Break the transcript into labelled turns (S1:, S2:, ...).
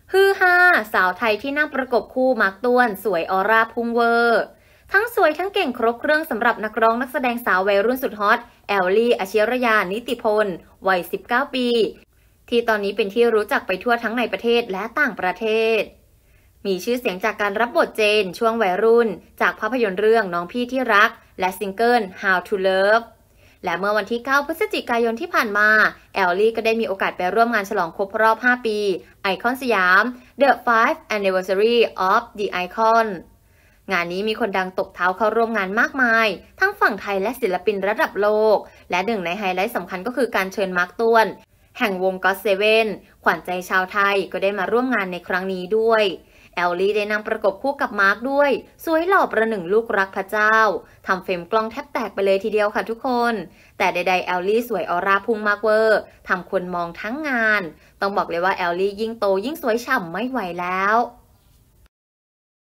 S1: ฮือฮาสาวไทยที่นั่งประกบคู่มาร์คต้วนสวยออร่าพุ่งเวอร์ทั้งสวยทั้งเก่งครบเครื่องสำหรับนักร้องนักแสดงสาววัยรุ่นสุดฮอตแอลลี่อชิรยานิติพลวัย19ปีที่ตอนนี้เป็นที่รู้จักไปทั่วทั้งในประเทศและต่างประเทศมีชื่อเสียงจากการรับบทเจนช่วงวัยรุ่นจากภาพยนตร์เรื่องน้องพี่ที่รักและซิงเกิล How to Love และเมื่อวันที่ 9 พฤศจิกายนที่ผ่านมาแอลลี่ก็ได้มีโอกาสไปร่วมงานฉลองครบรอบ 5 ปีไอคอนสยาม The 5th Anniversary of the Icon งานนี้มีคนดังตบเท้าเข้าร่วมงานมากมายทั้งฝั่งไทยและศิลปินระดับโลกและหนึ่งในไฮไลท์สำคัญก็คือการเชิญมาร์คต้วนแห่งวงก็อตเซเว่นขวัญใจชาวไทยก็ได้มาร่วมงานในครั้งนี้ด้วยแอลลี่ได้นั่งประกบคู่กับมาร์คด้วยสวยหล่อประหนึ่งลูกรักพระเจ้าทำเฟรมกล้องแทบแตกไปเลยทีเดียวค่ะทุกคนแต่ใดๆแอลลี่สวยออร่าพุ่งมากเวอร์ทำคนมองทั้งงานต้องบอกเลยว่าแอลลี่ยิ่งโตยิ่งสวยฉ่ำไม่ไหวแล้ว